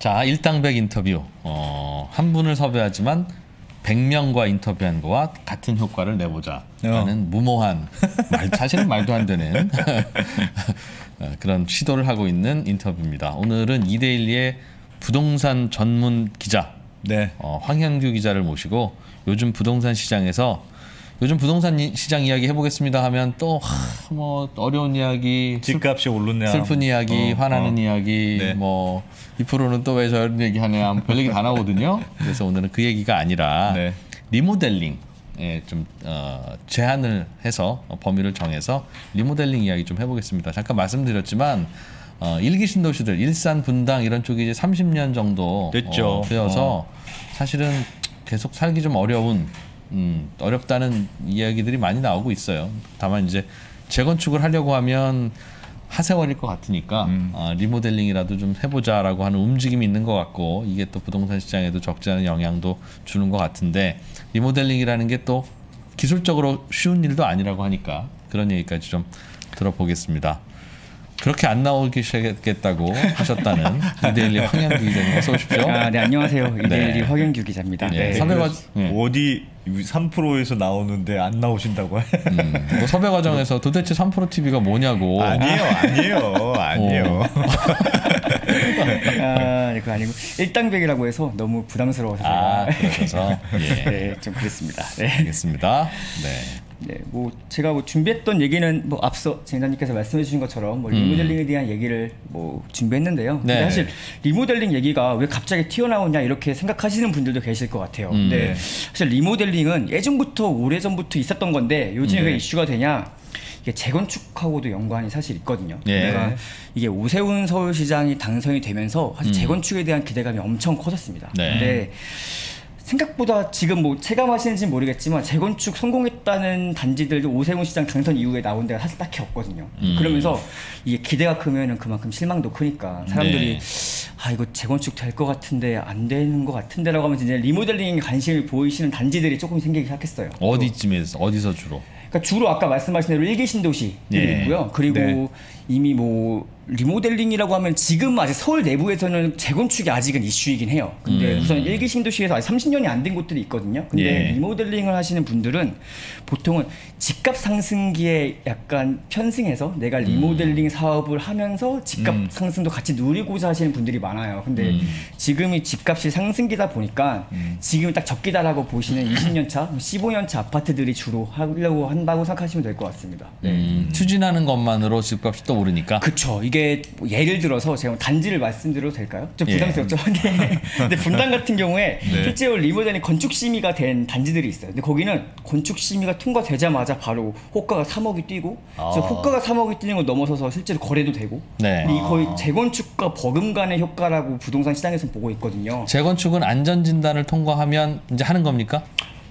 자, 일당백 인터뷰. 한 분을 섭외하지만 100명과 인터뷰한 거와 같은 효과를 내보자라는 무모한 사실은 말도 안 되는 그런 시도를 하고 있는 인터뷰입니다. 오늘은 이데일리의 부동산 전문 기자 황현규 기자를 모시고 요즘 부동산 시장 이야기 해보겠습니다 하면 또 뭐 어려운 이야기, 집값이 오르냐, 슬픈 이야기, 화나는 이야기, 뭐 2%는 또 왜 저런 얘기 하냐, 별 얘기 다 나오거든요. 그래서 오늘은 그 얘기가 아니라 리모델링에 좀 제한을 해서 범위를 정해서 리모델링 이야기 좀 해보겠습니다. 잠깐 말씀드렸지만 일기 신도시들, 일산, 분당 이런 쪽이 이제 30년 정도 되어서 사실은 계속 살기 좀 어렵다는 이야기들이 많이 나오고 있어요. 다만 이제 재건축을 하려고 하면 하세월일 것 같으니까 리모델링이라도 좀 해보자라고 하는 움직임이 있는 것 같고, 이게 또 부동산 시장에도 적지 않은 영향도 주는 것 같은데, 리모델링이라는 게 또 기술적으로 쉬운 일도 아니라고 하니까 그런 얘기까지 좀 들어보겠습니다. 그렇게 안 나오겠다고 하셨다는 이데일리 황현규 기자님, 어서 오십시오. 네, 안녕하세요. 이데일리 황현규 기자입니다. 어디 3%에서 나오는데 안 나오신다고 해? 뭐 섭외 과정에서 도대체 3% TV가 뭐냐고. 아니에요. 그거 아니고 일당백이라고 해서 너무 부담스러워서 그래서 좀 그랬습니다. 알겠습니다. 뭐 제가 준비했던 얘기는 뭐 앞서 진행자님께서 말씀해주신 것처럼 뭐 리모델링에 대한 얘기를 뭐 준비했는데요. 근데 사실 리모델링 얘기가 왜 갑자기 튀어나오냐 이렇게 생각하시는 분들도 계실 것 같아요. 근데 사실 리모델링은 예전부터 오래전부터 있었던 건데 요즘에 왜 이슈가 되냐? 이게 재건축하고도 연관이 사실 있거든요. 그러니까 이게 오세훈 서울시장이 당선이 되면서 사실 재건축에 대한 기대감이 엄청 커졌습니다. 근데 생각보다 지금 뭐 체감하시는지는 모르겠지만 재건축 성공했다는 단지들도 오세훈 시장 당선 이후에 나온 데가 사실 딱히 없거든요. 그러면서 이게 기대가 크면은 그만큼 실망도 크니까 사람들이 이거 재건축 될 것 같은데 안 되는 것 같은데라고 하면서 이제 리모델링에 관심을 보이시는 단지들이 조금 생기기 시작했어요. 어디서 주로? 그러니까 주로 아까 말씀하신 대로 일기 신도시들이 있고요. 그리고 이미 뭐 리모델링이라고 하면 지금 아직 서울 내부에서는 재건축이 아직은 이슈이긴 해요. 근데 우선 일기 신도시에서 아직 30년이 안 된 곳들이 있거든요. 근데 리모델링을 하시는 분들은 보통은 집값 상승기에 약간 편승해서 내가 리모델링 사업을 하면서 집값 상승도 같이 누리고자 하시는 분들이 많아요. 근데 지금이 집값이 상승기다 보니까 지금이 딱 적기다라고 보시는 20년 차, 15년 차 아파트들이 주로 하려고 한다고 생각하시면 될 것 같습니다. 추진하는 것만으로 집값이 또 오르니까. 그렇죠. 이게 뭐 예를 들어서 제가 단지를 말씀드려도 될까요? 좀 부담스럽죠. 근데 분당 같은 경우에 실제로 리모델링 건축 심의가 된 단지들이 있어요. 근데 거기는 건축 심의가 통과되자마자 바로 호가가 3억이 뛰고, 호가가 3억이 뛰는 걸 넘어서서 실제로 거래도 되고, 이 거의 재건축과 버금가는 효과라고 부동산 시장에서 보고 있거든요. 재건축은 안전진단을 통과하면 이제 하는 겁니까?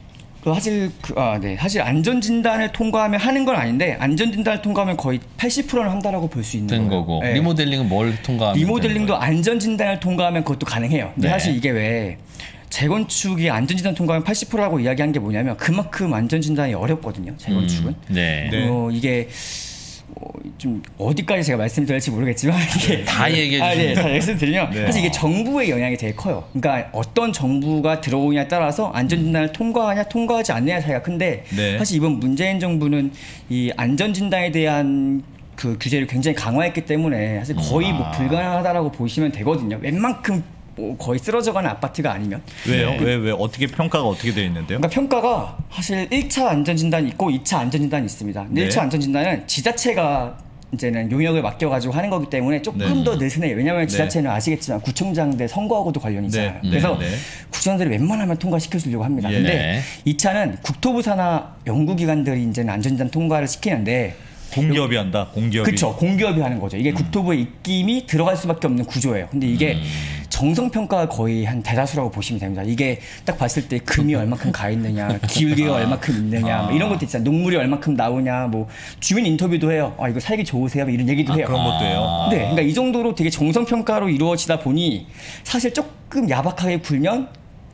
사실 안전진단을 통과하면 하는 건 아닌데, 안전진단을 통과하면 거의 80%는 한다라고 볼 수 있는 거고. 리모델링은 뭘 통과하면? 리모델링도 안전진단을 통과하면 그것도 가능해요. 근데 사실 이게 왜 재건축이 안전진단 통과하면 80%라고 이야기한 게 뭐냐면 그만큼 안전진단이 어렵거든요. 재건축은. 이게 좀 어디까지 제가 말씀드릴지 모르겠지만 이게 다 얘기해 주시면 다 말씀드리면 사실 이게 정부의 영향이 되게 커요. 그러니까 어떤 정부가 들어오냐에 따라서 안전진단을 통과하냐 통과하지 않느냐 차이가 큰데 사실 이번 문재인 정부는 이 안전진단에 대한 그 규제를 굉장히 강화했기 때문에 사실 거의 뭐 불가능하다라고 보시면 되거든요. 웬만큼 뭐 거의 쓰러져가는 아파트가 아니면. 왜요? 왜 어떻게 평가가 어떻게 되어 있는데요? 그러니까 평가가 사실 1차 안전진단이 있고 2차 안전진단이 있습니다. 근데 1차 안전진단은 지자체가 이제는 용역을 맡겨가지고 하는 거기 때문에 조금 더 느슨해요. 왜냐하면 지자체는 아시겠지만 구청장들 선거하고도 관련이 있잖아요. 그래서 구청장들이 웬만하면 통과시켜주려고 합니다. 근데 2차는 국토부 산하 연구기관들이 이제는 안전진단 통과를 시키는데 공기업이 한다. 공기업이. 그렇죠. 공기업이 하는 거죠. 이게 국토부의 입김이 들어갈 수밖에 없는 구조예요. 근데 이게 정성평가가 거의 한 대다수라고 보시면 됩니다. 이게 딱 봤을 때 금이 얼마큼 가 있느냐, 기울기가 얼마큼 있느냐, 뭐 이런 것도 있잖아요. 녹물이 얼마큼 나오냐, 뭐 주민 인터뷰도 해요. 이거 살기 좋으세요? 뭐 이런 얘기도 해요. 그런 것도 해요. 네, 그러니까 이 정도로 되게 정성평가로 이루어지다 보니 사실 조금 야박하게 굴면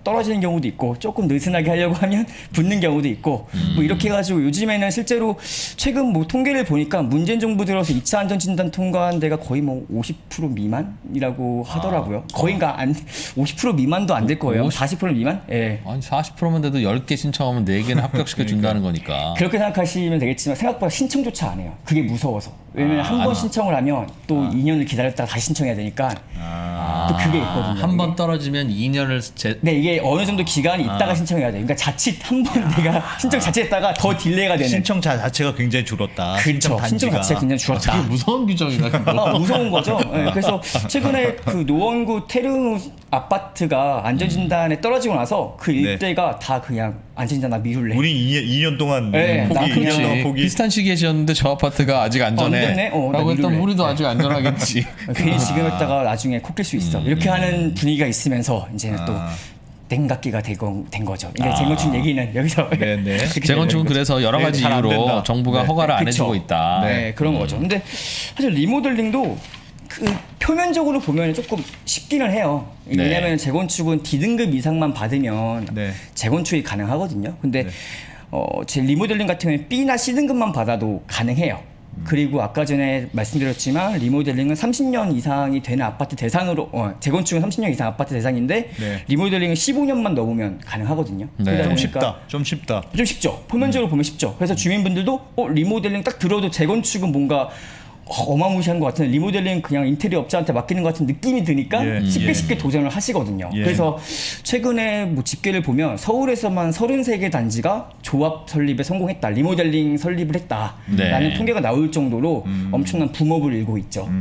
떨어지는 경우도 있고 조금 느슨하게 하려고 하면 붙는 경우도 있고 뭐 이렇게 해가지고 요즘에는 실제로 최근 뭐 통계를 보니까 문재인 정부 들어서 2차 안전진단 통과한 데가 거의 뭐 50% 미만이라고 하더라고요. 거의가 50% 미만도 안 될 거예요. 40% 미만? 예. 아니 40%만 돼도 10개 신청하면 4개는 합격시켜 준다는 거니까. 그렇게 생각하시면 되겠지만 생각보다 신청조차 안 해요. 그게 무서워서. 왜냐면 한 번 신청을 하면 또 2년을 기다렸다가 다시 신청해야 되니까 또 그게 있거든요. 한 번 떨어지면 2년을 네, 이게 어느 정도 기간이 있다가 신청해야 돼요. 그러니까 자칫 한 번 내가 신청 자체했다가 더 딜레이가 되는. 신청 자체가 굉장히 줄었다. 그렇죠. 신청 자체가 굉장히 줄었다. 되게 무서운 규정이다. 무서운 거죠. 네, 그래서 최근에 그 노원구 테르누 아파트가 안전진단에 떨어지고 나서 그 일대가 다 그냥 안전진단 미룰래. 우리 2년 동안 포기, 2년 동안 포기. 비슷한 시기에 지었는데 저 아파트가 아직 안전해. 라고 했던 우리도 아직 안전하겠지. 괜히 지금 했다가 나중에 콕낄 수 있어. 이렇게 하는 분위기가 있으면서 이제는 또 땡각기가 된 거죠. 이게 재건축 얘기는 여기서. 재건축은 그래서 여러 가지 이유로 정부가 허가를 안 해주고 있다. 네, 그런 거죠. 근데 사실 리모델링도 그 표면적으로 보면 조금 쉽기는 해요. 왜냐하면 재건축은 D등급 이상만 받으면 재건축이 가능하거든요. 근데 제 리모델링 같은 경우는 B나 C등급만 받아도 가능해요. 그리고 아까 전에 말씀드렸지만 리모델링은 30년 이상이 되는 아파트 대상으로 재건축은 30년 이상 아파트 대상인데 리모델링은 15년만 넘으면 가능하거든요. 좀 쉽다. 좀 쉽죠. 표면적으로 보면 쉽죠. 그래서 주민분들도 리모델링 딱 들어도 재건축은 뭔가 어마무시한 것 같은 리모델링 그냥 인테리어 업자한테 맡기는 것 같은 느낌이 드니까 쉽게 도전을 하시거든요. 그래서 최근에 뭐 집계를 보면 서울에서만 33개 단지가 조합 설립에 성공했다. 리모델링 설립을 했다라는 통계가 나올 정도로 엄청난 붐업을 일고 있죠.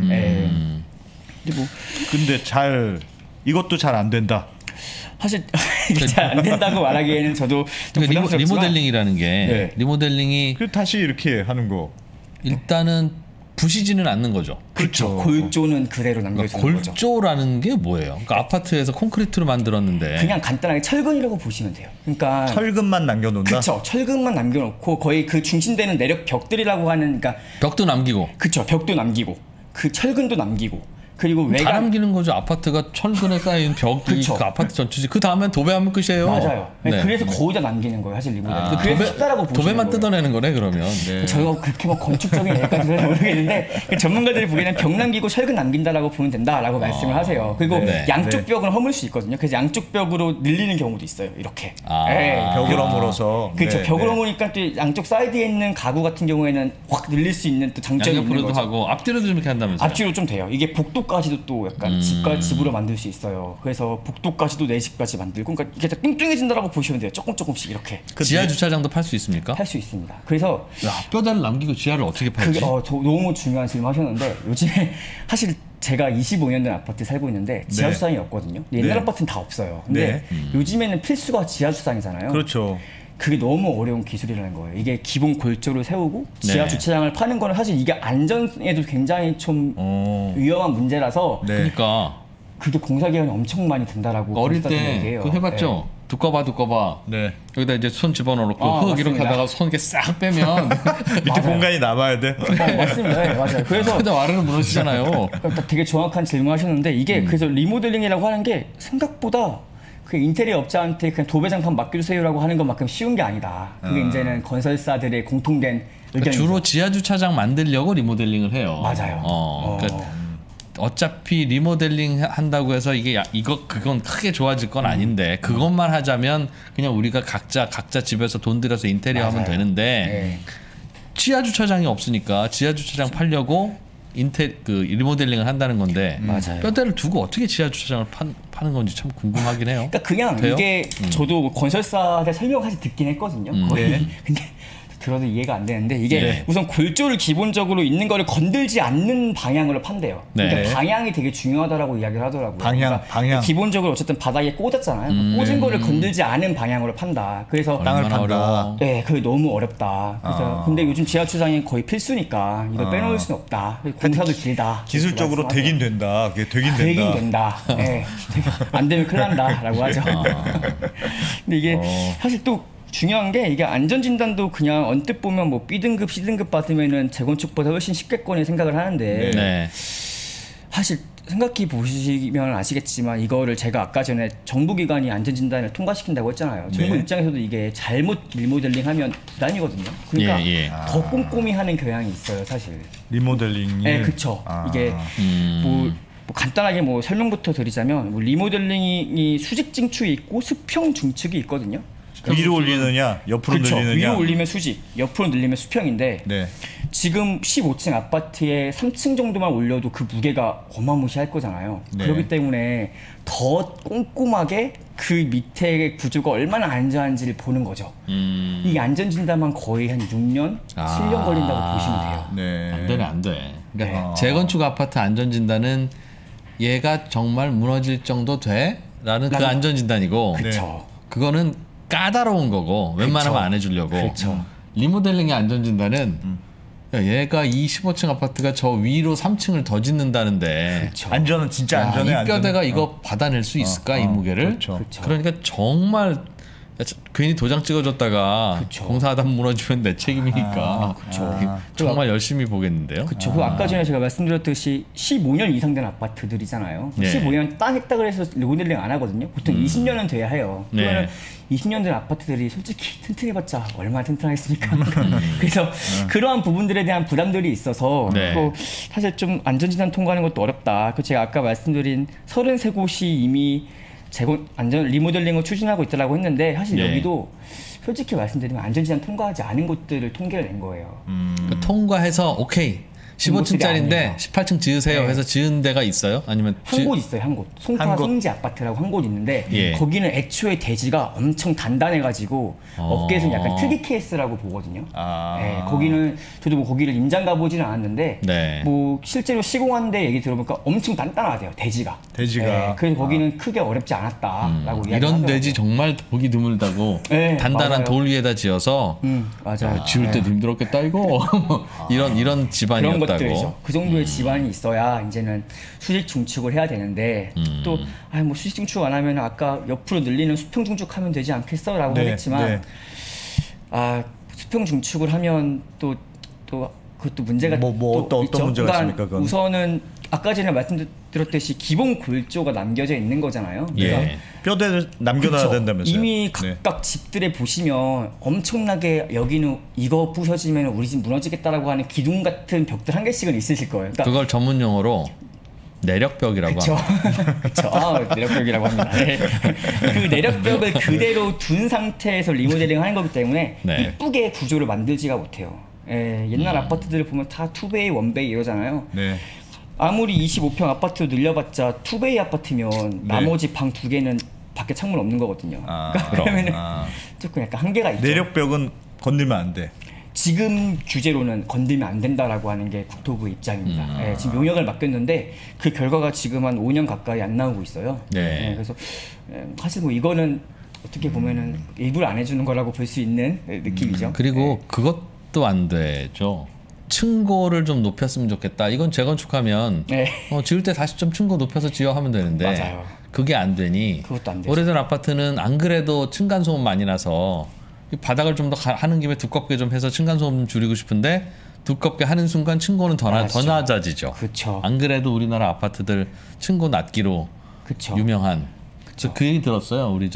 근데 이것도 잘 안 된다. 사실 이게 잘 안 된다고 말하기에는 저도 좀 부담스럽지만 리모델링이라는 게 리모델링이 다시 이렇게 하는 거 일단은 부시지는 않는 거죠. 그렇죠. 골조는 그대로 남겨주는 거죠. 골조라는 게 뭐예요? 그러니까 아파트에서 콘크리트로 만들었는데 그냥 간단하게 철근이라고 보시면 돼요. 그러니까 철근만 남겨놓는다. 그렇죠. 철근만 남겨놓고 거의 그 중심되는 내력 벽들이라고 하는 그러니까 벽도 남기고. 그렇죠. 벽도 남기고 그 철근도 남기고. 그리고 외관 다 남기는 거죠. 아파트가 철근에 쌓인 벽이 그 아파트 전체지. 그 다음엔 도배하면 끝이에요. 맞아요. 그래서 거의 다 남기는 거예요. 사실 리모델링. 그래서 쉽다라고 보시는 도배만 뜯어내는 거네 그러면. 저희가 그렇게 막 건축적인 얘기까지는 모르겠는데 전문가들이 보기에는 벽 남기고 철근 남긴다라고 보면 된다라고 말씀을 하세요. 그리고 양쪽 벽은 허물 수 있거든요. 그래서 양쪽 벽으로 늘리는 경우도 있어요. 이렇게. 벽을 허물어서. 그렇죠. 벽을 허무니까 또 양쪽 사이드에 있는 가구 같은 경우에는 확 늘릴 수 있는 또 장점이 있는 거죠. 하고 앞뒤로도 좀 이렇게 한다면서요. 앞뒤로 좀 돼요. 이게 복도까지도 또 약간 집과 집으로 만들 수 있어요. 그래서 복도까지도 내 집까지 만들고 그러니까 이게 다 뚱뚱해진다라고 보시면 돼요. 조금씩 이렇게. 지하 주차장도 팔 수 있습니까? 팔 수 있습니다. 그래서 뼈다를 남기고 지하를 어떻게 팔지? 그게 너무 중요한 질문 하셨는데 요즘에 사실 제가 25년 된 아파트 살고 있는데 지하 주차장이 없거든요. 옛날 아파트는 다 없어요. 근데 요즘에는 필수가 지하 주차장이잖아요. 그렇죠. 그게 너무 어려운 기술이라는 거예요. 이게 기본 골조를 세우고 지하 주차장을 파는 거는 사실 이게 안전에도 굉장히 좀 위험한 문제라서 그러니까 그게 공사 기간이 엄청 많이 든다라고 어릴 때 그거 해봤죠? 두꺼봐. 여기다 이제 손 집어넣고 흙 이렇게 하다가 손 이렇게 싹 빼면 밑에 공간이 남아야 돼. 맞습니다. 맞아요. 그래서 와르르 무너지잖아요. 되게 정확한 질문하셨는데 이게 그래서 리모델링이라고 하는 게 생각보다 그 인테리어 업자한테 그냥 도배장판 맡겨주세요라고 하는 것만큼 쉬운 게 아니다. 그게 이제는 건설사들의 공통된 의견이죠. 주로 지하 주차장 만들려고 리모델링을 해요. 맞아요. 그러니까 어차피 리모델링 한다고 해서 그건 크게 좋아질 건 아닌데 그것만 하자면 그냥 우리가 각자 집에서 돈 들여서 인테리어 하면 되는데 지하 주차장이 없으니까 지하 주차장 팔려고 리모델링을 한다는 건데 뼈대를 두고 어떻게 지하 주차장을 파는 건지 참 궁금하긴 해요. 그러니까 그냥 돼요? 이게 저도 건설사한테 설명을 사실 듣긴 했거든요. 근데 들어도 이해가 안 되는데 이게 우선 골조를 기본적으로 있는 거를 건들지 않는 방향으로 판대요. 그러니까 방향이 되게 중요하다라고 이야기를 하더라고요. 방향. 기본적으로 어쨌든 바닥에 꽂았잖아요. 꽂은 거를 건들지 않은 방향으로 판다. 그래서 땅을 판다. 그게 너무 어렵다. 그래서 근데 요즘 지하 주차장이 거의 필수니까 이걸 빼놓을 수는 없다. 공사도 길다. 기술적으로 되긴 된다. 되긴 된다. 안 되면 큰일 난다라고 하죠. 근데 이게 사실 또 중요한 게 이게 안전진단도 그냥 언뜻 보면 뭐 B등급, C등급 받으면은 재건축보다 훨씬 쉽겠거니 생각을 하는데 사실 생각해 보시면 아시겠지만 이거를 제가 아까 전에 정부기관이 안전진단을 통과시킨다고 했잖아요. 정부 네. 입장에서도 이게 잘못 리모델링하면 부담이거든요. 그러니까 더 꼼꼼히 하는 경향이 있어요, 사실. 리모델링이. 네, 그렇죠. 이게 뭐 간단하게 뭐 설명부터 드리자면 뭐 리모델링이 수직 증축이 있고 수평 중축이 있거든요. 위로 올리느냐, 옆으로 그쵸. 늘리느냐. 위로 올리면 수직, 옆으로 늘리면 수평인데 네. 지금 15층 아파트에 3층 정도만 올려도 그 무게가 어마무시할 거잖아요. 네. 그렇기 때문에 더 꼼꼼하게 그 밑에 구조가 얼마나 안전한지를 보는 거죠. 이 안전진단만 거의 한 6년, 7년 걸린다고 보시면 돼요. 네. 안 돼. 그러니까 네. 재건축 아파트 안전진단은 얘가 정말 무너질 정도 돼? 라는 그 안전진단이고 그렇죠. 그거는 까다로운 거고 웬만하면 안 해주려고. 그렇죠. 리모델링의 안전진단은 야, 얘가 이 15층 아파트가 저 위로 3층을 더 짓는다는데 그렇죠. 안전은 진짜 안전해. 이 뼈대가 이거 받아낼 수 있을까 이 무게를? 그렇죠. 그렇죠. 그러니까 정말 괜히 도장 찍어줬다가 그쵸. 공사하다 무너지면 내 책임이니까 정말 열심히 보겠는데요. 그렇죠. 그 아까 전에 제가 말씀드렸듯이 15년 이상 된 아파트들이잖아요. 네. 15년 땅 했다 그래서 리모델링 안 하거든요. 보통 20년은 돼야 해요. 네. 그러면 20년 된 아파트들이 솔직히 튼튼해봤자 얼마나 튼튼하겠습니까? 그래서 그러한 부분들에 대한 부담들이 있어서 네. 또 사실 좀 안전진단 통과하는 것도 어렵다. 그 제가 아까 말씀드린 33곳이 이미 안전 리모델링을 추진하고 있다고 했는데 사실 네. 여기도 솔직히 말씀드리면 안전진단 통과하지 않은 곳들을 통계를 낸 거예요. 그러니까 통과해서 오케이 15층짜리인데 아니에요. 18층 지으세요 네. 해서 지은 데가 있어요? 아니면 한 곳 있어요, 한 곳. 송파 한 곳. 성지 아파트라고 한 곳 있는데 예. 거기는 애초에 대지가 엄청 단단해가지고 업계에서는 약간 특이 케이스라고 보거든요. 네, 거기는 저도 뭐 거기를 임장 가보지는 않았는데 네. 뭐 실제로 시공한데 얘기 들어보니까 엄청 단단하대요, 대지가. 대지가. 네, 그래서 거기는 크게 어렵지 않았다라고 이야기하더라고요. 이런 돼지 정말 보기 드물다고 네, 단단한 맞아요. 돌 위에다 지어서 맞아요. 지을 때도 힘들었겠다 이거 이런 집안이었다고. 그런 것들이죠. 그 정도의 집안이 있어야 이제는 수직 중축을 해야 되는데 또 뭐 수직 중축 안 하면 아까 옆으로 늘리는 수평 중축하면 되지 않겠어라고 네, 하겠지만 수평 중축을 하면 또 그것도 문제가 또 어떤 있죠. 문제가 그러니까 있습니까? 그건? 우선은 아까 전에 말씀드렸듯이 기본 골조가 남겨져 있는 거잖아요. 그러니까 예. 뼈대를 남겨놔야 그쵸. 된다면서요. 이미 네. 각각 집들에 보시면 엄청나게 여기는 이거 부셔지면 우리 집 무너지겠다라고 하는 기둥 같은 벽들 한 개씩은 있으실 거예요. 그러니까 그걸 전문 용어로 내력벽이라고 그렇죠. 합니다. 그렇죠. 내력벽이라고 합니다. 네. 그 내력벽을 그대로 둔 상태에서 리모델링 하는 거기 때문에 네. 이쁘게 구조를 만들지가 못해요. 옛날 아파트들을 보면 다 투베이, 원베이 이러잖아요. 네. 아무리 25평 아파트로 늘려봤자 투베이 아파트면 나머지 방 2개는 밖에 창문 없는 거거든요. 그러면은 조금 약간 한계가 있죠. 내력벽은 건들면 안 돼. 지금 규제로는 건들면 안 된다라고 하는 게 국토부 입장입니다. 지금 용역을 맡겼는데 그 결과가 지금 한 5년 가까이 안 나오고 있어요. 네. 그래서 사실 뭐 이거는 어떻게 보면은 일부러 안 해주는 거라고 볼 수 있는 느낌이죠. 그리고 그것도 안 되죠. 층고를 좀 높였으면 좋겠다. 이건 재건축하면 네. 지을 때 다시 좀 층고 높여서 지어 하면 되는데 맞아요. 그게 안 되니 그것도 안 되죠. 오래된 아파트는 안 그래도 층간소음 많이 나서 이 바닥을 좀 더 하는 김에 두껍게 좀 해서 층간소음 좀 줄이고 싶은데 두껍게 하는 순간 층고는 더 낮아지죠. 그렇죠. 안 그래도 우리나라 아파트들 층고 낮기로 그쵸. 유명한. 그래서 그 얘기 들었어요. 우리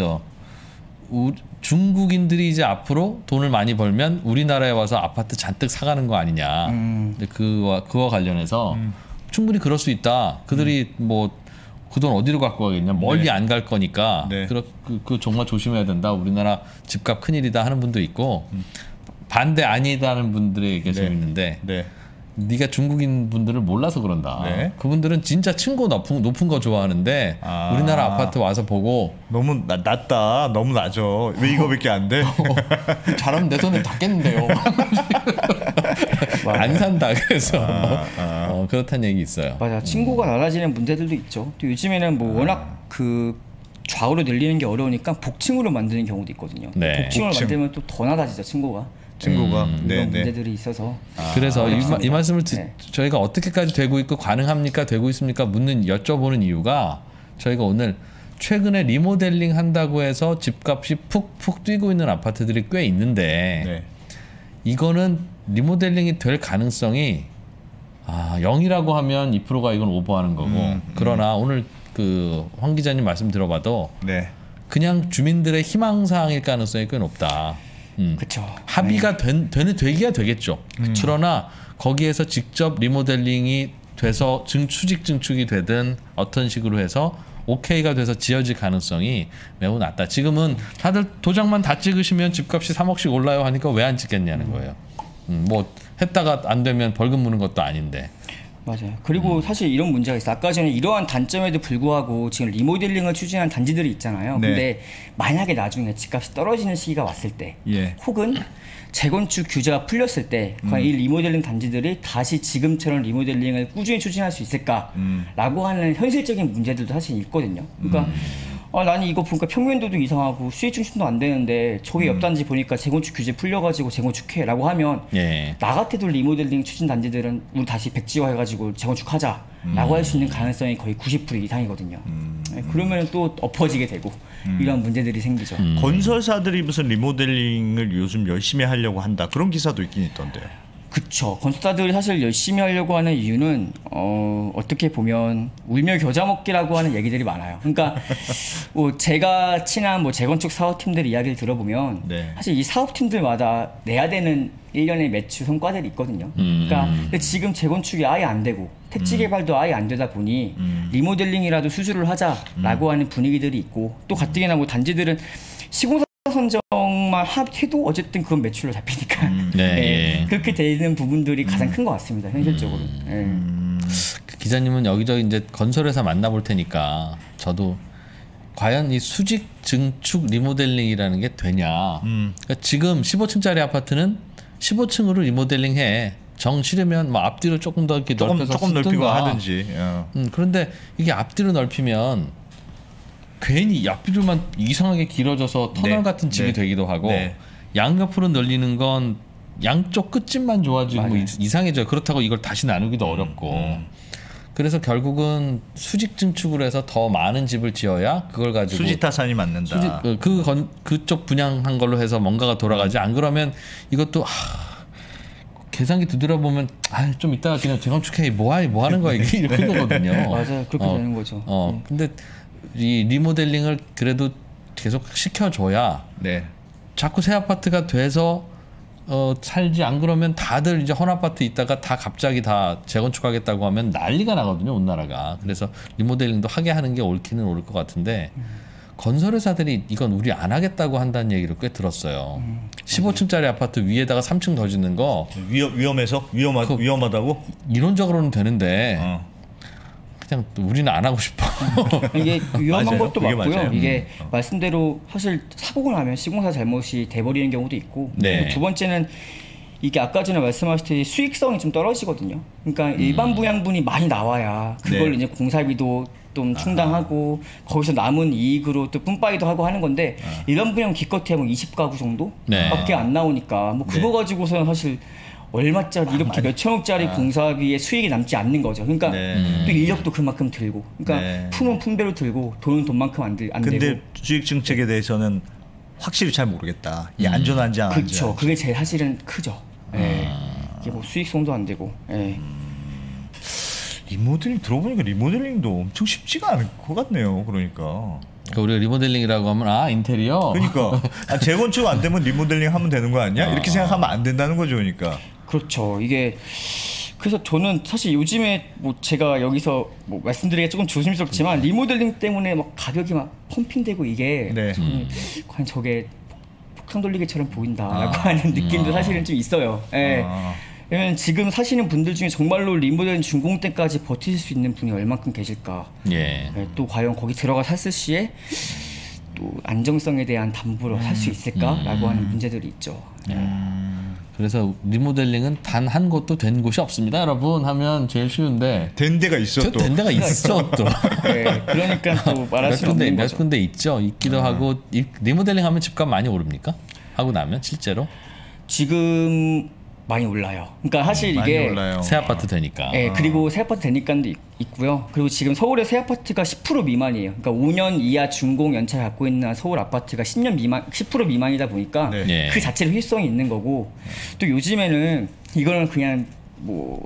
중국인들이 이제 앞으로 돈을 많이 벌면 우리나라에 와서 아파트 잔뜩 사가는 거 아니냐. 근데 그와 관련해서 충분히 그럴 수 있다. 그들이 뭐 그 돈 어디로 갖고 가겠냐. 멀리 안 갈 거니까. 네. 그 정말 조심해야 된다. 우리나라 집값 큰일이다 하는 분도 있고 반대 아니다는 분들의 얘기가 재밌는데 네. 네가 중국인 분들을 몰라서 그런다. 네. 그분들은 진짜 층고 높은 거 좋아하는데 우리나라 아파트 와서 보고 너무 낮다. 너무 낮어. 왜 이거밖에 안 돼? 잘하면 내 돈을 닫겠는데요. 안 산다. 그래서 그렇다는 얘기 있어요. 맞아. 층고가 낮아지는 문제들도 있죠. 또 요즘에는 뭐 워낙 그 좌우로 늘리는 게 어려우니까 복층으로 만드는 경우도 있거든요. 네. 복층을 복층. 만들면 또 더 낮아지죠, 층고가. 친구가. 이런 문제들이 있어서. 그래서 이 말씀을 네. 저희가 어떻게까지 되고 있고 가능합니까? 되고 있습니까? 여쭤보는 이유가 저희가 오늘 최근에 리모델링 한다고 해서 집값이 푹푹 뛰고 있는 아파트들이 꽤 있는데 네. 이거는 리모델링이 될 가능성이 0이라고 하면 2%가 이건 오버하는 거고 그러나 오늘 그 황 기자님 말씀 들어봐도 네. 그냥 주민들의 희망사항일 가능성이 꽤 높다. 그렇죠. 합의가 되기야 되겠죠. 그러나 거기에서 직접 리모델링이 돼서 수직 증축이 되든 어떤 식으로 해서 오케이가 돼서 지어질 가능성이 매우 낮다. 지금은 다들 도장만 다 찍으시면 집값이 3억씩 올라요 하니까 왜 안 찍겠냐는 거예요. 뭐 했다가 안 되면 벌금 무는 것도 아닌데. 맞아요. 그리고 사실 이런 문제가 있어요. 아까 전에 이러한 단점에도 불구하고 지금 리모델링을 추진한 단지들이 있잖아요. 네. 근데 만약에 나중에 집값이 떨어지는 시기가 왔을 때 예. 혹은 재건축 규제가 풀렸을 때 과연 이 리모델링 단지들이 다시 지금처럼 리모델링을 꾸준히 추진할 수 있을까라고 하는 현실적인 문제들도 사실 있거든요. 그러니까 나는 이거 보니까 평면도도 이상하고 수익 중심도 안 되는데 저기 옆 단지 보니까 재건축 규제 풀려가지고 재건축해라고 하면 예. 나 같아도 리모델링 추진 단지들은 우리 다시 백지화해가지고 재건축하자라고 할 수 있는 가능성이 거의 90% 이상이거든요. 그러면 또 엎어지게 되고 이런 문제들이 생기죠. 건설사들이 무슨 리모델링을 요즘 열심히 하려고 한다 그런 기사도 있긴 있던데요. 그쵸. 건설사들이 사실 열심히 하려고 하는 이유는 어떻게 보면 울며 겨자 먹기라고 하는 얘기들이 많아요. 그러니까 뭐 제가 친한 뭐 재건축 사업팀들 이야기를 들어보면 네. 사실 이 사업팀들마다 내야 되는 1년의 매출 성과들이 있거든요. 그러니까 근데 지금 재건축이 아예 안 되고 택지 개발도 아예 안 되다 보니 리모델링이라도 수주를 하자라고 하는 분위기들이 있고 또 가뜩이나 뭐 단지들은 시공사 선정만 해도 어쨌든 그건 매출로 잡히니까 네. 그렇게 되는 부분들이 가장 큰 것 같습니다. 현실적으로. 그 기자님은 여기저기 이제 건설회사 만나볼 테니까 저도 과연 이 수직 증축 리모델링이라는 게 되냐. 그러니까 지금 15층짜리 아파트는 15층으로 리모델링해. 정 싫으면 뭐 앞뒤로 조금 더 이렇게 넓혀서 조금 넓히고 쓰든가. 하든지. 그런데 이게 앞뒤로 넓히면 괜히 앞뒤로만 이상하게 길어져서 터널 네. 같은 집이 네. 되기도 하고 네. 양옆으로 늘리는 건 양쪽 끝집만 좋아지고 뭐 맞아요. 이상해져요. 그렇다고 이걸 다시 나누기도 어렵고 그래서 결국은 수직 증축을 해서 더 많은 집을 지어야 그걸 가지고 수지타산이 맞는다. 그쪽 분양한 걸로 해서 뭔가가 돌아가지. 안 그러면 이것도 계산기 두드려보면 좀 이따가 그냥 재건축해 뭐 하는 거야 이게 이렇게 되거든요. 맞아요. 그렇게 되는 거죠. 근데 이 리모델링을 그래도 계속 시켜줘야 네. 자꾸 새 아파트가 돼서 살지. 안 그러면 다들 이제 헌 아파트 있다가 다 갑자기 다 재건축하겠다고 하면 난리가 나거든요, 온 나라가. 그래서 리모델링도 하게 하는 게 옳기는 옳을 것 같은데 건설회사들이 이건 우리 안 하겠다고 한다는 얘기를 꽤 들었어요. 15층짜리 아파트 위에다가 3층 더 짓는 거 위험해서 위험하다고? 이론적으로는 되는데 그냥 우리는 안 하고 싶어. 이게 위험한 맞아요. 것도 그게 맞고요. 맞아요. 이게 말씀대로 사실 사고가 나면 시공사 잘못이 돼버리는 경우도 있고 네. 두 번째는 이게 아까 전에 말씀하셨듯이 수익성이 좀 떨어지거든요. 그러니까 일반 분양분이 많이 나와야 그걸 네. 이제 공사비도 좀 충당하고 거기서 남은 이익으로 또 뿜빠이도 하고 하는 건데 일반 분양 기껏해야 뭐 20가구 정도밖에 안 나오니까 뭐 그거 가지고서는 사실 얼마짜리 이렇게 몇 천억짜리 공사비에 수익이 남지 않는 거죠. 그러니까 또 인력도 그만큼 들고, 그러니까 품은 품대로 들고 돈은 돈만큼 안 되고. 근데 수익 증책에 대해서는 확실히 잘 모르겠다. 이 안전한지 안 안전한지. 그렇죠. 그게 제일 사실은 크죠. 이게 뭐 수익성도 안 되고. 리모델링 들어보니까 리모델링도 엄청 쉽지가 않을 것 같네요. 그러니까 우리가 리모델링이라고 하면 인테리어. 그러니까 재건축 안 되면 리모델링 하면 되는 거 아니야? 이렇게 생각하면 안 된다는 거죠. 그러니까 그렇죠. 이게 그래서 저는 사실 요즘에 뭐 제가 여기서 뭐 말씀드리기가 조금 조심스럽지만 리모델링 때문에 막 가격이 막 펌핑되고 이게 네. 과연 저게 폭탄 돌리기처럼 보인다라고 하는 느낌도 사실은 좀 있어요. 왜냐면 지금 사시는 분들 중에 정말로 리모델링 준공 때까지 버티실 수 있는 분이 얼만큼 계실까? 또 과연 거기 들어가 샀을 시에 또 안정성에 대한 담보를 할 수 있을까라고 하는 문제들이 있죠. 그래서 리모델링은 단 한 곳도 된 곳이 없습니다, 여러분. 하면 제일 쉬운데 된 데가 있어 또. 된 데가 있어 또. 그러니까 또 말할 수 없는 거죠. 몇 군데 있기도 하고. 리모델링 하면 집값 많이 오릅니까? 하고 나면 실제로? 지금 많이 올라요. 그러니까 사실 이게 올라요. 새 아파트 되니까. 그리고 새 아파트 되니까도 있고요. 그리고 지금 서울의 새 아파트가 10% 미만이에요. 그러니까 5년 이하 준공 연차를 갖고 있는 서울 아파트가 10% 미만이다 보니까 그 자체로 효율성이 있는 거고 또 요즘에는 이거는 그냥 뭐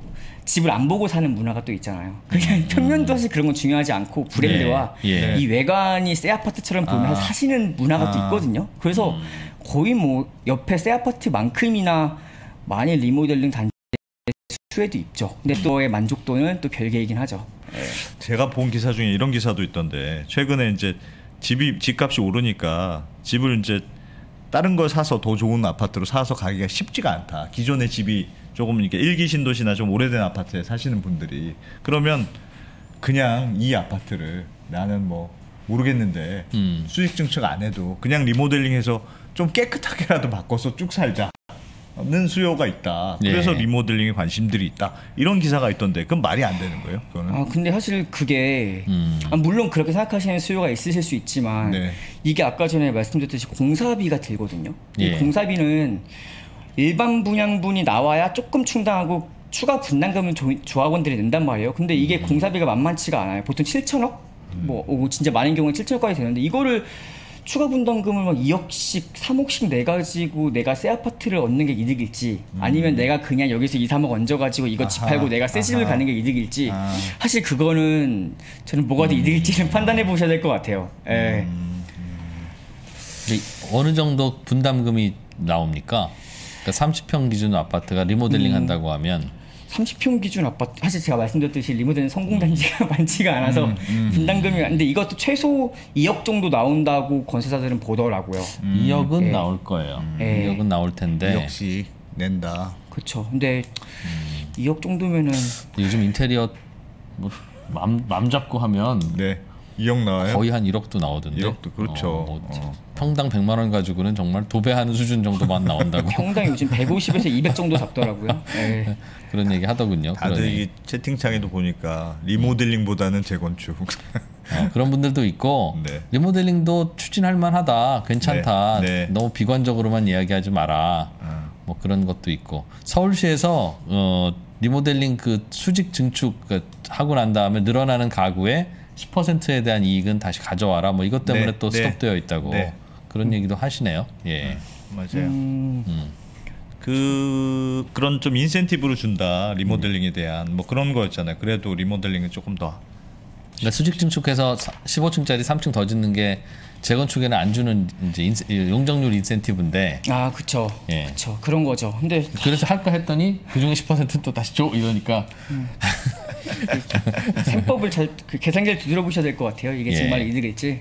집을 안 보고 사는 문화가 또 있잖아요. 그냥 평면도 사실 그런 건 중요하지 않고 브랜드와 예. 이 외관이 새 아파트처럼 보면 사시는 문화가 또 있거든요. 그래서 거의 뭐 옆에 새 아파트만큼이나 많이 리모델링 단지 수혜도 있죠. 근데 또의 만족도는 또 별개이긴 하죠. 제가 본 기사 중에 이런 기사도 있던데 최근에 이제 집값이 오르니까 집을 이제 다른 걸 사서 더 좋은 아파트로 사서 가기가 쉽지가 않다. 기존의 집이 조금 이렇게 일기 신도시나 좀 오래된 아파트에 사시는 분들이 그러면 그냥 이 아파트를 나는 뭐 모르겠는데 수익 증축 안 해도 그냥 리모델링해서 좀 깨끗하게라도 바꿔서 쭉 살자. 는 수요가 있다. 그래서 리모델링에 관심들이 있다. 이런 기사가 있던데 그건 말이 안 되는 거예요? 그거는? 근데 사실 그게 물론 그렇게 생각하시는 수요가 있으실 수 있지만 이게 아까 전에 말씀드렸듯이 공사비가 들거든요. 이 공사비는 일반 분양분이 나와야 조금 충당하고 추가 분담금을 조합원들이 낸단 말이에요. 근데 이게 공사비가 만만치가 않아요. 보통 7천억? 뭐 진짜 많은 경우는 7천억까지 되는데 이거를 추가 분담금을 막 2억씩 3억씩 내가지고 내가 새 아파트를 얻는 게 이득일지 아니면 내가 그냥 여기서 2, 3억 얹어가지고 이거 집 팔고 내가 새 집을 가는 게 이득일지 사실 그거는 저는 뭐가 더 이득일지는 판단해 보셔야 될 것 같아요. 어느 정도 분담금이 나옵니까? 그러니까 30평 기준 아파트가 리모델링 한다고 하면 30평 기준 아파트 사실 제가 말씀드렸듯이 리모델링 성공 단지가 많지가 않아서 분담금이 근데 이것도 최소 2억 정도 나온다고 건설사들은 보더라고요. 2억은 나올 거예요. 2억은 나올 텐데 2억씩 낸다. 그렇죠. 근데 2억 정도면은 요즘 인테리어 뭐 맘 잡고 하면 2억 나와요? 거의 한 1억도 나오던데. 1억도 그렇죠. 평당 100만 원 가지고는 정말 도배하는 수준 정도만 나온다고. 평당 요즘 150에서 200 정도 잡더라고요. 그런 얘기 하더군요. 다들 이 채팅창에도 보니까 리모델링보다는 재건축. 그런 분들도 있고 리모델링도 추진할 만하다. 괜찮다. 너무 비관적으로만 이야기하지 마라. 뭐 그런 것도 있고 서울시에서 리모델링 그 수직 증축 하고 난 다음에 늘어나는 가구의 10%에 대한 이익은 다시 가져와라. 뭐 이것 때문에 또 스톱되어 있다고 그런 얘기도 하시네요. 맞아요. 그런 좀 인센티브를 준다 리모델링에 대한 뭐 그런 거였잖아요. 그래도 리모델링은 조금 더 그러니까 수직 증축해서 15층짜리 3층 더 짓는 게 재건축에는 안 주는 이제 용적률 인센티브인데. 그렇죠. 그렇죠. 그런 거죠. 근데 그래서 할까 했더니 그 중에 10%는 또 다시 줘 이러니까. 셈법을 잘 계산기를 두드려 보셔야 될 것 같아요. 이게 정말 이득일지.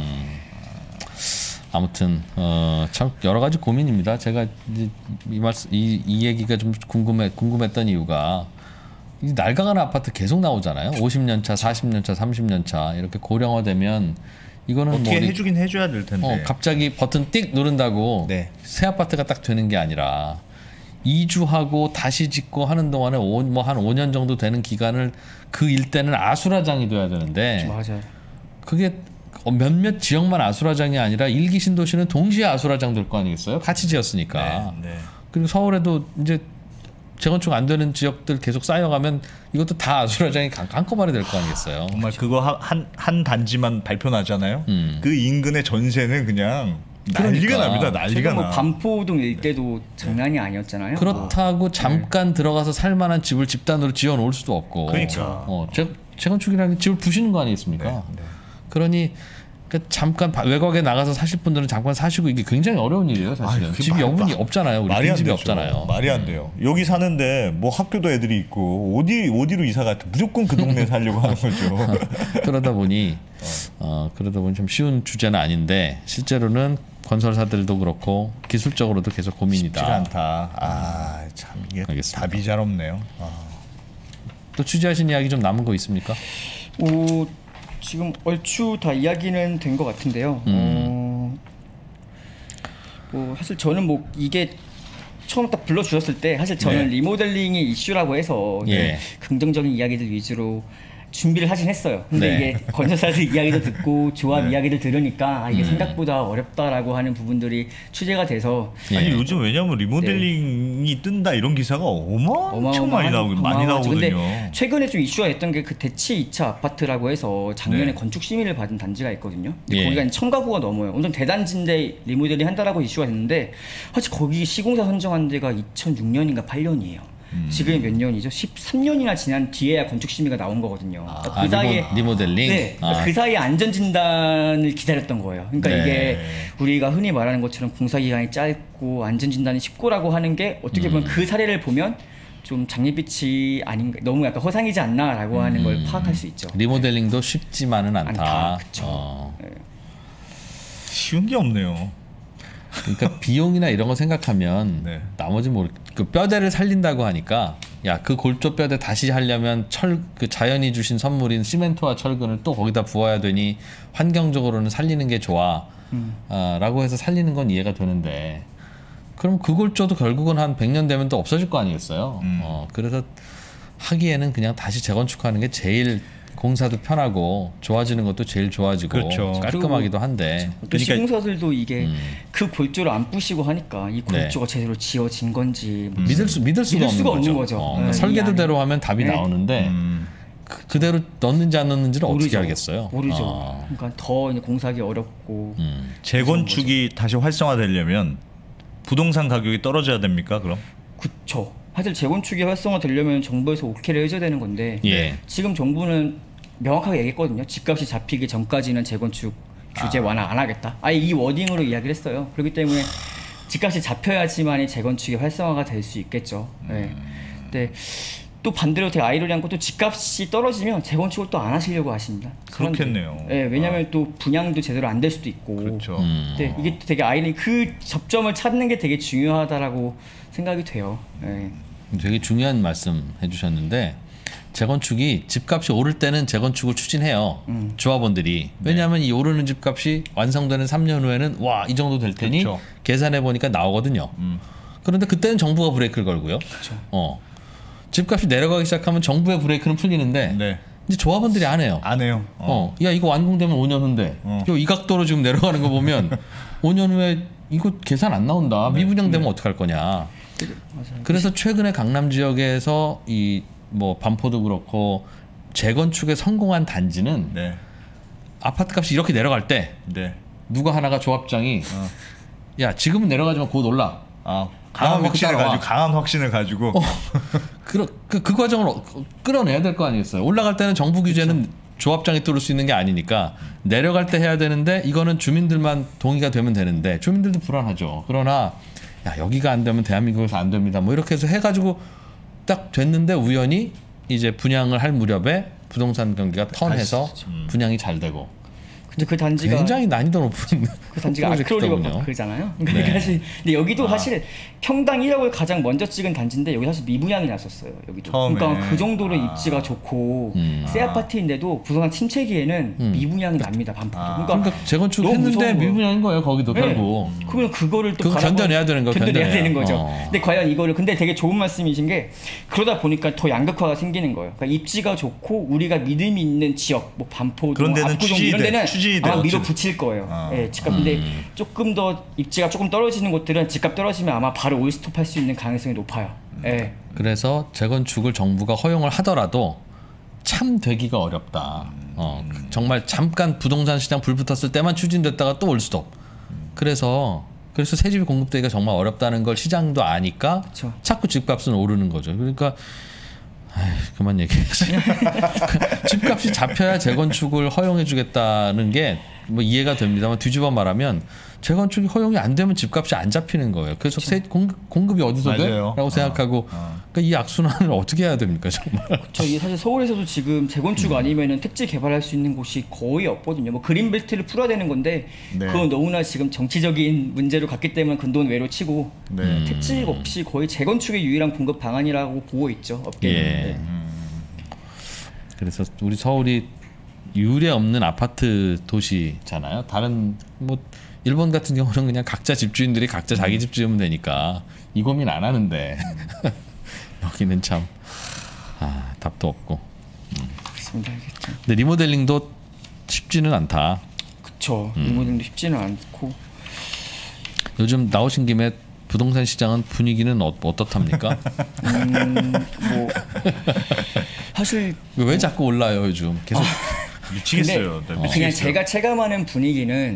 아무튼 참 여러 가지 고민입니다. 제가 이제 이 얘기가 좀 궁금했던 이유가 이 낡아가는 아파트 계속 나오잖아요. 50년 차, 40년 차, 30년 차 이렇게 고령화되면 이거는 어떻게 뭐 해주긴 해줘야 될 텐데. 갑자기 버튼 띡 누른다고 새 아파트가 딱 되는 게 아니라 이주하고 다시 짓고 하는 동안에 뭐 한 5년 정도 되는 기간을 그 일대는 아수라장이 돼야 되는데 맞아요. 그게 몇몇 지역만 아수라장이 아니라 일기 신도시는 동시에 아수라장 될 거 아니겠어요? 같이 지었으니까. 그리고 서울에도 이제 재건축 안 되는 지역들 계속 쌓여가면 이것도 다 아수라장이 한꺼번에 될 거 아니겠어요? 정말 그거 한 단지만 발표나잖아요. 그 인근의 전세는 그냥 난리가 납니다. 난리가 나. 반포동 일대도 장난이 아니었잖아요. 그렇다고 잠깐 들어가서 살만한 집을 집단으로 지어 놓을 수도 없고. 그러니까. 재건축이라는 게 집을 부시는 거 아니겠습니까? 그러니 잠깐 외곽에 나가서 사실 분들은 잠깐 사시고 이게 굉장히 어려운 일이에요, 사실은. 집이 여분이 없잖아요. 우리 빈 집이 없잖아요. 말이 안 돼요. 여기 사는데 뭐 학교도 애들이 있고 어디로 이사 가도 무조건 그 동네에 살려고 하는 거죠. 그러다 보니 좀 쉬운 주제는 아닌데 실제로는 건설사들도 그렇고 기술적으로도 계속 고민이다. 쉽지 않다. 참 이게 알겠습니다. 답이 잘 없네요. 또 취재하신 이야기 좀 남은 거 있습니까? 지금 얼추 다 이야기는 된 것 같은데요. 뭐 사실 저는 뭐 이게 처음 딱 불러주셨을 때 사실 저는 리모델링이 이슈라고 해서 긍정적인 이야기들 위주로 준비를 하긴 했어요. 근데 이게 건설사들 이야기도 듣고 조합 이야기를 들으니까 이게 생각보다 어렵다라고 하는 부분들이 취재가 돼서 아니 요즘 왜냐면 리모델링이 뜬다 이런 기사가 엄청 많이 나오거든요. 근데 최근에 좀 이슈가 됐던 게 그 대치 2차 아파트라고 해서 작년에 건축 심의를 받은 단지가 있거든요. 근데 거기가 1000가구가 넘어요. 완전 대단지인데 리모델링 한다라고 이슈가 됐는데 사실 거기 시공사 선정한 데가 2006년인가 8년이에요. 지금이 몇 년이죠? 13년이나 지난 뒤에야 건축 심의가 나온 거거든요. 그러니까 그 사이에 리모델링. 네, 그 사이에 안전 진단을 기다렸던 거예요. 그러니까 네. 이게 우리가 흔히 말하는 것처럼 공사 기간이 짧고 안전 진단이 쉽고라고 하는 게 어떻게 보면 그 사례를 보면 좀 장밋빛이 아닌가, 너무 약간 허상이지 않나라고 하는 걸 파악할 수 있죠. 리모델링도 쉽지만은 않다. 그렇죠. 네. 쉬운 게 없네요. 그러니까 비용이나 이런 거 생각하면 네. 나머지 그 뼈대를 살린다고 하니까 야, 그 골조 뼈대 다시 하려면 그 자연이 주신 선물인 시멘트와 철근을 또 거기다 부어야 되니 환경적으로는 살리는 게 좋아. 라고 해서 살리는 건 이해가 되는데 그럼 그 골조도 결국은 한 100년 되면 또 없어질 거 아니겠어요. 그래서 하기에는 그냥 다시 재건축하는 게 제일 공사도 편하고 좋아지는 것도 제일 좋아지고 그렇죠. 깔끔하기도 한데 또 그러니까 시공사들도 이게 그 골조를 안 부시고 하니까 이 골조가 제대로 지어진 건지 믿을 수가 없는 거죠. 그러니까 설계도대로 하면 답이 나오는데 그대로 넣는지 안 넣는지를 어떻게 알겠어요? 모르죠. 그러니까 더 공사하기 어렵고 재건축이 다시 활성화되려면 부동산 가격이 떨어져야 됩니까? 그럼? 그쵸. 사실 재건축이 활성화되려면 정부에서 오케이를 해줘야 되는 건데 지금 정부는 명확하게 얘기했거든요. 집값이 잡히기 전까지는 재건축 규제 완화 안 하겠다. 아예 이 워딩으로 이야기를 했어요. 그렇기 때문에 집값이 잡혀야지만이 재건축이 활성화가 될 수 있겠죠. 네. 근데 또 반대로 되게 아이러니한 것도 집값이 떨어지면 재건축을 또 안 하시려고 하십니다. 그렇겠네요. 네, 왜냐하면 또 분양도 제대로 안 될 수도 있고. 그렇죠. 네, 이게 되게 그 접점을 찾는 게 되게 중요하다라고 생각이 돼요. 네. 되게 중요한 말씀 해주셨는데 재건축이 집값이 오를 때는 재건축을 추진해요. 조합원들이. 왜냐하면 이 오르는 집값이 완성되는 3년 후에는 와, 이 정도 될 테니 그렇죠. 계산해 보니까 나오거든요. 그런데 그때는 정부가 브레이크를 걸고요. 그렇죠. 집값이 내려가기 시작하면 정부의 브레이크는 풀리는데 네. 이제 조합원들이 안 해요. 안 해요. 야, 이거 완공되면 5년 후인데 이 각도로 지금 내려가는 거 보면 5년 후에 이거 계산 안 나온다. 미분양되면 어떡할 거냐. 맞아요. 그래서 최근에 강남 지역에서 이 뭐 반포도 그렇고 재건축에 성공한 단지는 네. 아파트 값이 이렇게 내려갈 때 네. 누가 하나가 조합장이 야, 지금은 내려가지만 곧 올라. 강한 따라와. 확신을 가지고 그 과정을 끌어내야 될 거 아니겠어요. 올라갈 때는 정부 규제는 조합장이 뚫을 수 있는 게 아니니까 내려갈 때 해야 되는데 이거는 주민들만 동의가 되면 되는데 주민들도 불안하죠. 그러나 야, 여기가 안 되면 대한민국에서 안 됩니다. 뭐 이렇게 해서 해가지고 딱 됐는데 우연히 이제 분양을 할 무렵에 부동산 경기가 턴해서 분양이 잘 되고. 근데 그 단지가 굉장히 난이도 높은 그 단지가 아크릴리버크잖아요. 그러니까 사실 근데 여기도 사실 평당 1억을 가장 먼저 찍은 단지인데 여기 사실 미분양이 났었어요. 여기도. 처음에. 그러니까 그 정도로 입지가 좋고 새 아파트인데도 부동산 침체기에는 미분양이 납니다. 반포도. 그러니까 재건축 했는데 미분양인 거예요. 거기도 결국. 그러면 그거를 또 그거 견뎌내야 되는 거 견뎌내야 되는 거죠. 근데 과연 이거를 근데 되게 좋은 말씀이신 게 그러다 보니까 더 양극화가 생기는 거예요. 그러니까 입지가 좋고 우리가 믿음이 있는 지역, 뭐 반포도, 그런 데는 압구정 이런 데는 아마 어쨌든. 밀어붙일 거예요. 예, 집값. 근데 조금 더 입지가 조금 떨어지는 곳들은 집값 떨어지면 아마 바로 올스톱할 수 있는 가능성이 높아요. 예. 그래서 재건축을 정부가 허용을 하더라도 참 되기가 어렵다. 정말 잠깐 부동산 시장 불 붙었을 때만 추진됐다가 또 올스톱. 그래서 새집이 공급되기가 정말 어렵다는 걸 시장도 아니까 그쵸. 자꾸 집값은 오르는 거죠. 그러니까 그만 얘기해야지. 집값이 잡혀야 재건축을 허용해주겠다는 게 뭐 이해가 됩니다만 뒤집어 말하면 재건축이 허용이 안 되면 집값이 안 잡히는 거예요. 그래서 공급이 어디서 돼? 라고 생각하고 그러니까 이 악순환을 어떻게 해야 됩니까 정말. 저희 사실 서울에서도 지금 재건축 아니면은 택지 개발할 수 있는 곳이 거의 없거든요. 뭐 그린벨트를 풀어야 되는 건데 그건 너무나 지금 정치적인 문제로 갔기 때문에 근돈 외로 치고 택지 없이 거의 재건축의 유일한 공급 방안이라고 보고 있죠. 업계는. 그래서 우리 서울이 유례 없는 아파트 도시잖아요. 다른 뭐 일본 같은 경우는 그냥 각자 집주인들이 각자 자기 집 지으면 되니까 이 고민 안 하는데 여기는 참 답도 없고. 그렇습니다. 근데 리모델링도 쉽지는 않다. 그렇죠. 리모델링도 쉽지는 않고. 요즘 나오신 김에 부동산 시장은 분위기는 어떻답니까? 뭐 사실 왜 자꾸 올라요 요즘 계속. 미치겠어요. 그냥 제가 체감하는 분위기는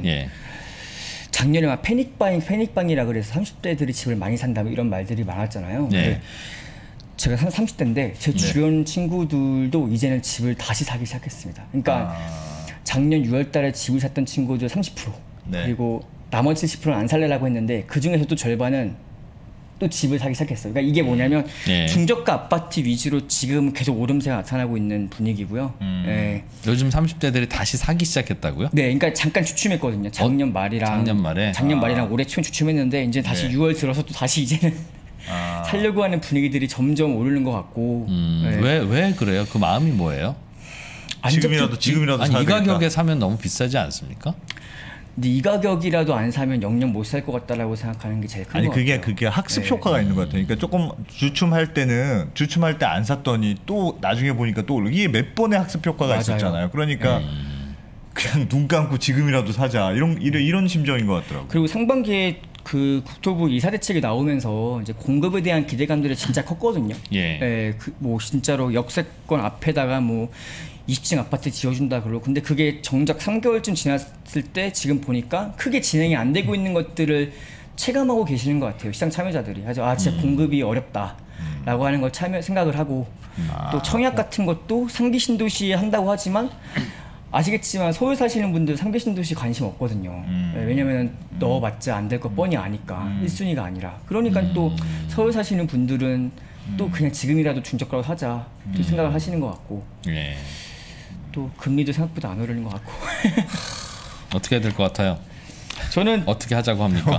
작년에 막 패닉방이라 그래서 30대들이 집을 많이 산다 이런 말들이 많았잖아요. 제가 한 30대인데 제 주변 친구들도 이제는 집을 다시 사기 시작했습니다. 그러니까 작년 6월달에 집을 샀던 친구들 30%, 그리고 나머지 70%는 안 살래라고 했는데 그 중에서 또 절반은 또 집을 사기 시작했어요. 그러니까 이게 뭐냐면 중저가 아파트 위주로 지금 계속 오름세가 나타나고 있는 분위기고요. 요즘 30대들이 다시 사기 시작했다고요? 네, 그러니까 잠깐 주춤했거든요. 작년 말이랑 올해 초에 주춤했는데 이제 다시 6월 들어서 또 다시 이제는 살려고 하는 분위기들이 점점 오르는 것 같고. 왜 그래요? 그 마음이 뭐예요? 지금이라도 아니, 이 가격에 사면 너무 비싸지 않습니까? 근데 이 가격이라도 안 사면 영영 못 살 것 같다라고 생각하는 게 제일 큰 것 같아요. 그게 학습 효과가 있는 것 같아요. 그러니까 조금 주춤할 때 안 샀더니 또 나중에 보니까 또 이게 몇 번의 학습 효과가 있었잖아요. 그러니까 그냥 눈 감고 지금이라도 사자 이런 심정인 것 같더라고요. 그리고 상반기에 그 국토부 이사 대책이 나오면서 이제 공급에 대한 기대감들이 진짜 컸거든요. 뭐 진짜로 역세권 앞에다가 뭐 20층 아파트 지어준다 그러고, 근데 그게 정작 3개월쯤 지났을 때 지금 보니까 크게 진행이 안 되고 있는 것들을 체감하고 계시는 것 같아요. 시장 참여자들이. 그래서 진짜 공급이 어렵다라고 하는 걸 생각을 하고, 또 청약 같은 것도 상기 신도시에 한다고 하지만 아시겠지만 서울 사시는 분들 상기 신도시 관심 없거든요. 왜냐면 넣어봤자 안 될 거 뻔히 아니까. 1순위가 아니라. 그러니까 또 서울 사시는 분들은 또 그냥 지금이라도 중저가로 사자 또 생각을 하시는 것 같고. 또 금리도 생각보다 안 오르는 것 같고. 어떻게 해야 될 것 같아요? 저는 어떻게 하자고 합니까?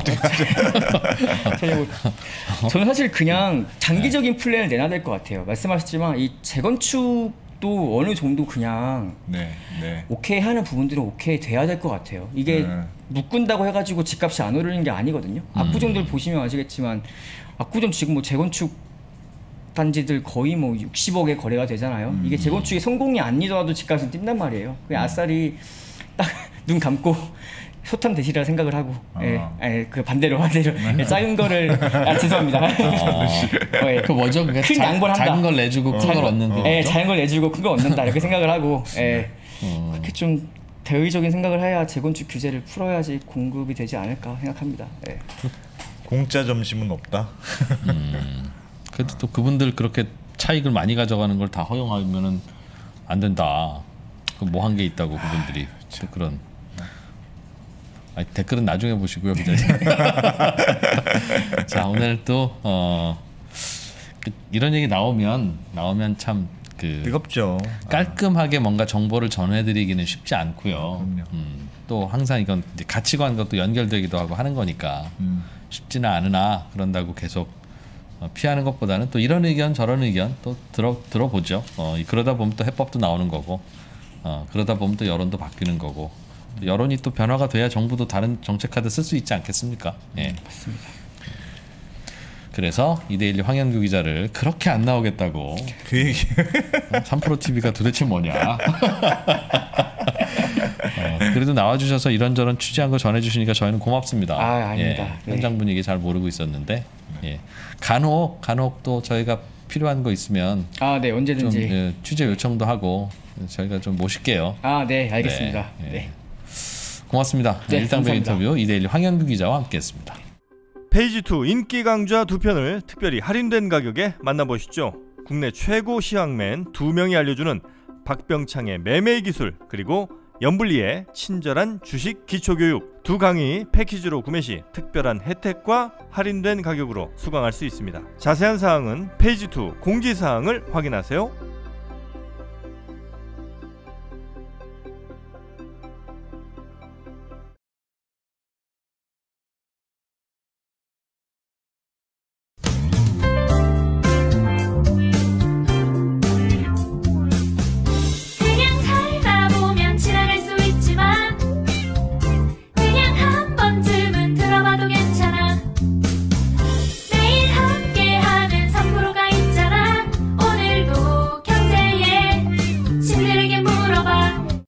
저는 사실 그냥 장기적인 플랜을 내놔야 될 것 같아요. 말씀하셨지만 이 재건축도 어느 정도 그냥 오케이 하는 부분들은 오케이 돼야 될 것 같아요. 이게 묶은다고 해가지고 집값이 안 오르는 게 아니거든요. 압구정들 보시면 아시겠지만 압구정 지금 뭐 재건축 단지들 거의 뭐 60억에 거래가 되잖아요. 이게 재건축이 성공이 아니더라도 집값은 뛴단 말이에요. 그냥 아싸리 딱 눈 감고 소탐 되시리라 생각을 하고, 그 반대로 작은 거를 죄송합니다. 그 뭐죠? 큰 양보를 한다. 작은 걸 내주고 큰 걸 얻는 거. 작은 걸 내주고 큰 걸 얻는다 이렇게 생각을 하고, 그렇게 좀 대의적인 생각을 해야 재건축 규제를 풀어야지 공급이 되지 않을까 생각합니다. 공짜 점심은 없다. 그래도 또 그분들 그렇게 차익을 많이 가져가는 걸 다 허용하면은 안 된다. 뭐 한 게 있다고 그분들이 또 그런. 댓글은 나중에 보시고요, 기자님. 자, 오늘 또 이런 얘기 나오면 참 뜨겁죠. 깔끔하게 뭔가 정보를 전해드리기는 쉽지 않고요. 또 항상 이건 가치관과 또 연결되기도 하고 하는 거니까 쉽지는 않으나 그런다고 계속 피하는 것보다는 또 이런 의견 저런 의견 또 들어보죠. 그러다 보면 또 해법도 나오는 거고, 그러다 보면 또 여론도 바뀌는 거고, 여론이 또 변화가 돼야 정부도 다른 정책 카드 쓸 수 있지 않겠습니까? 맞습니다. 그래서 이데일리 황현규 기자를 그렇게 안 나오겠다고 그 얘기 3프로 TV가 도대체 뭐냐? 그래도 나와주셔서 이런저런 취재한 거 전해주시니까 저희는 고맙습니다. 아닙니다. 현장 분위기 잘 모르고 있었는데, 간혹 또 저희가 필요한 거 있으면 언제든지 좀, 취재 요청도 하고 저희가 좀 모실게요. 네, 알겠습니다. 고맙습니다. 일당백 인터뷰 이데일리 황현규 기자와 함께했습니다. 페이지 2 인기 강좌 2편을 특별히 할인된 가격에 만나보시죠. 국내 최고 시황맨 2명이 알려주는 박병창의 매매 기술, 그리고 연불리의 친절한 주식 기초교육, 두 강의 패키지로 구매 시 특별한 혜택과 할인된 가격으로 수강할 수 있습니다. 자세한 사항은 페이지 2 공지사항을 확인하세요.